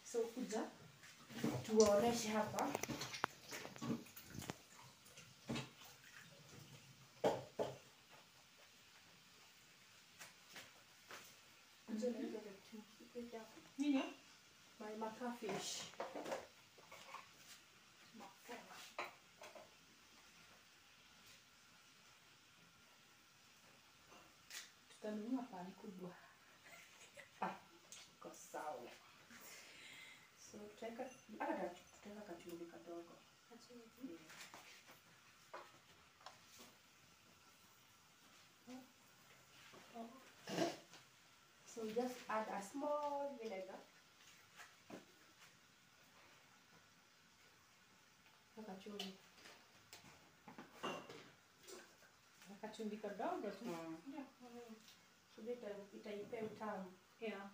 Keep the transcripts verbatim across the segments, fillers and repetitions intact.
So kuja tuwaoneshe hapa. Nini? My maka fish. Tutanunua pani kubwa. Ah, kwa sawa. So tutaweka hata tutaweka kachumvi kadogo. Kachumvi. Oh. So just add a small vinegar. Kachumvi. Kachumvi kadogo tu. Ndio. So ita itaipea utamu. Yeah.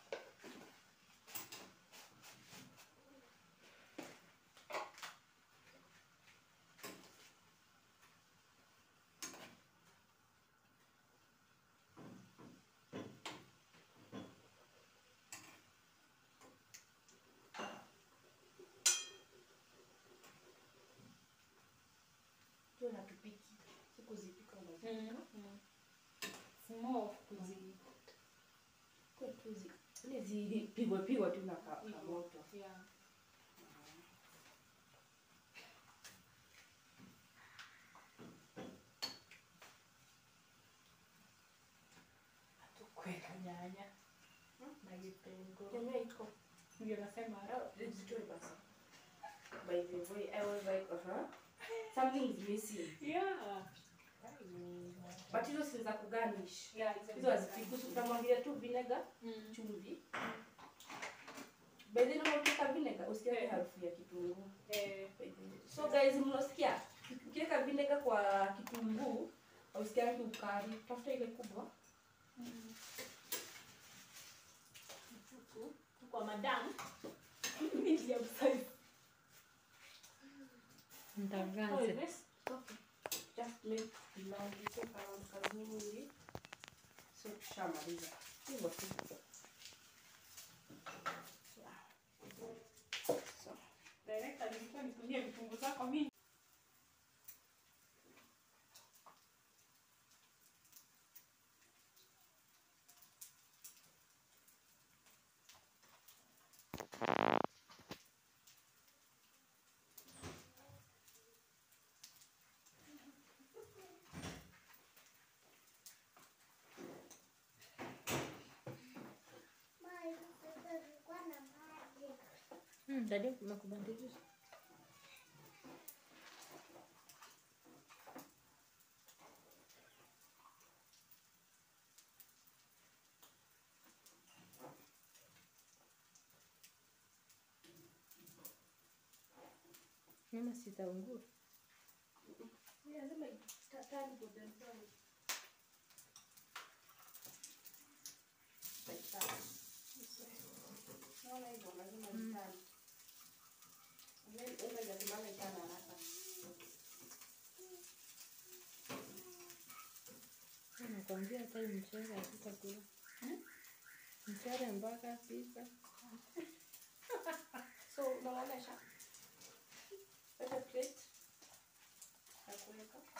Tuna tupiki. Sikuzipika unazipika. Mm. Small kuzi. Kwa tuzi. Ile zipigwa pigwa tu na moto. Yeah. Atukweka nyanya. Na vitunguu. Nyanya iko. Ndio nasema zitoe basi. By the way, I was like, uh-huh. Something is missing. Yeah. But hizo si za kugarnish. Yeah, hizo hazipiki. Utamwagia tu vinegar, mm. chumvi. By the way, ukiweka vinegar usikie harufu ya kitunguu. Eh. So guys, mnasikia? Ukiweka vinegar kwa kitunguu, usikie ukali. Tafuta ile kubwa. Mm. Kwa madam. Medium size. Ndangaza. Oh, this? Okay. Just make long take around kazini. So shamaliza. Hivyo tu. So, director nilikuwa nitumie vitunguu zako mingi. Hmm, tadi makubadilisha. Mama sitaungua. Yeah, lazima itatani kwa dentani. Naona hivyo lazima itani. Then unga lazima itani haraka. Nakwambia hata mchele hatutakula. Hmm? Mchele mpaka pika. So unaonesha. Weka plate. Nakuweka.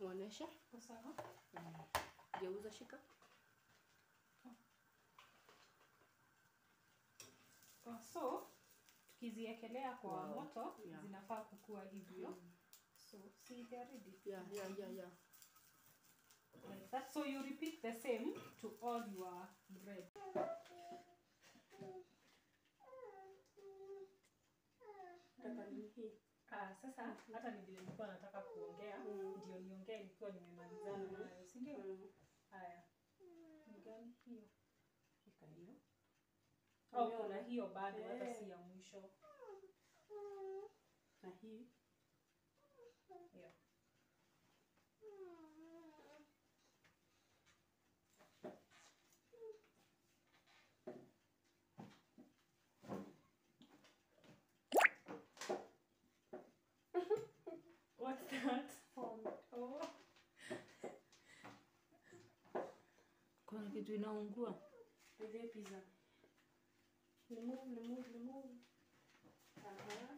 Muonesha. Sawa. Geuza shika. Oh, so tukiziekelea kwa wow. moto yeah. zinafaa kukua hivyo. Mm. So see they are ready. Yeah, yeah, yeah, yeah. Like that. So you repeat the same to all your bread. Ah, sasa hata ni vile nilikuwa nataka kuongea mm. ndio niongee nikiwa nimemalizana mm. nayo, si ndio? Mm. Haya. Ni gani hiyo? Shika hiyo. Au oh, kuna hiyo bado yeah. hata si ya mwisho. Na hii. Yeah. What's that? Oh. Kuna kitu inaungua. Ile pizza. Remove, remove, remove. Aha.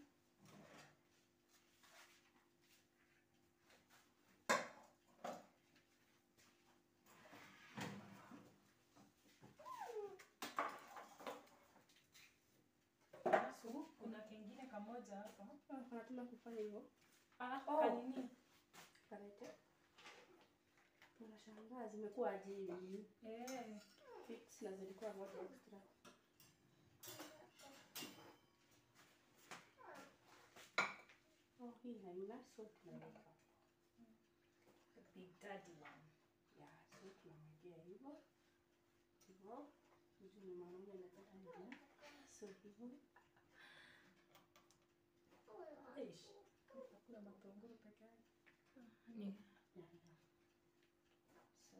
So, kuna kingine kamoja hapa. Ah, hatuna kufanya hivyo. Ah, oh. Kanini? Karete. Tunashangaa zimekuwa ajibu. Eh, fix na zilikuwa moja extra. Oh, hii haina so tunaweka. The big daddy one. Yeah, so tunamwekea hivyo. Hivyo. Hizo ni maana nataka ndio. So hivyo. Eish. Kuna matunguru peke yake. Ni. Yeah, yeah. So.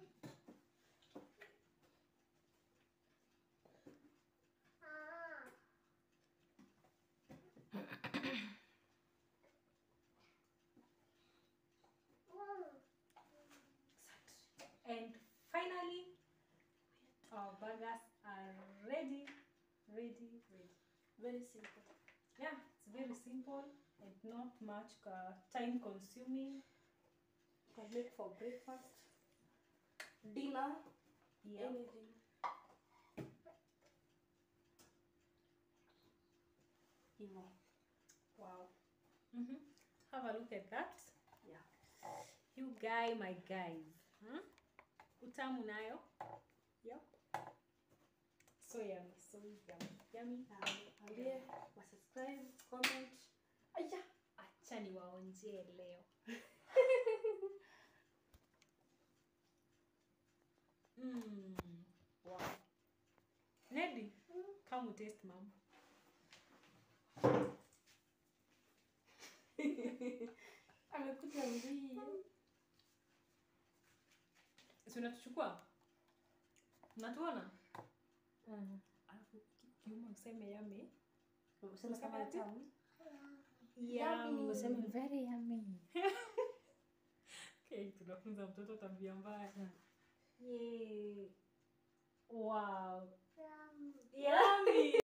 And finally, our burgers are ready, ready, ready. Very simple. Yeah, it's very simple and not much uh, time consuming. You can make for breakfast, dinner, yep. anything. Even. Wow. Mm-hmm. Have a look at that. Yeah. You guy, my guys. Huh? Utamu nayo. Yep. So yummy, so yummy, yummy. Ambie, wa subscribe, comment. Aya, acha niwaonje leo. Mm. Wow. Nedi, mm. come taste mom. Amekuja mbii. Si unatuchukua? Unatuona? Mhm. Alafu kiuma useme yummy. Unasema kama tamu? Yummy. Unasema very yummy. Okay, tunafunza mtoto tabia mbaya. Yeah. Wow. Yummy. Yummy.